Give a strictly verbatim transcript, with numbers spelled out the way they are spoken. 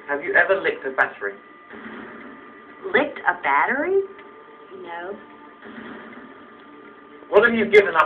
Have you ever licked a battery? Licked a battery? No. What have you given up